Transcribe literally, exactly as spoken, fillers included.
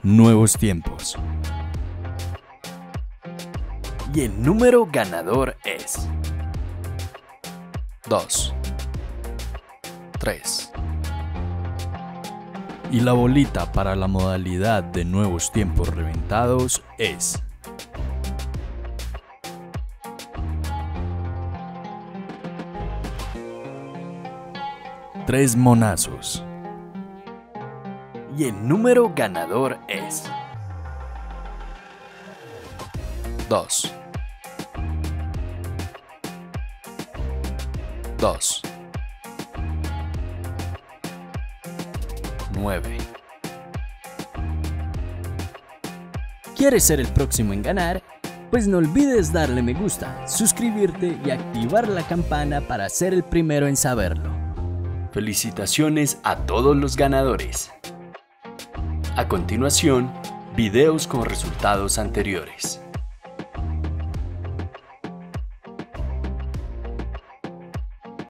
Nuevos tiempos. Y el número ganador es dos, tres. Y la bolita para la modalidad de nuevos tiempos reventados es tres monazos. Y el número ganador es dos, dos, nueve. ¿Quieres ser el próximo en ganar? Pues no olvides darle me gusta, suscribirte y activar la campana para ser el primero en saberlo. Felicitaciones a todos los ganadores. A continuación, videos con resultados anteriores.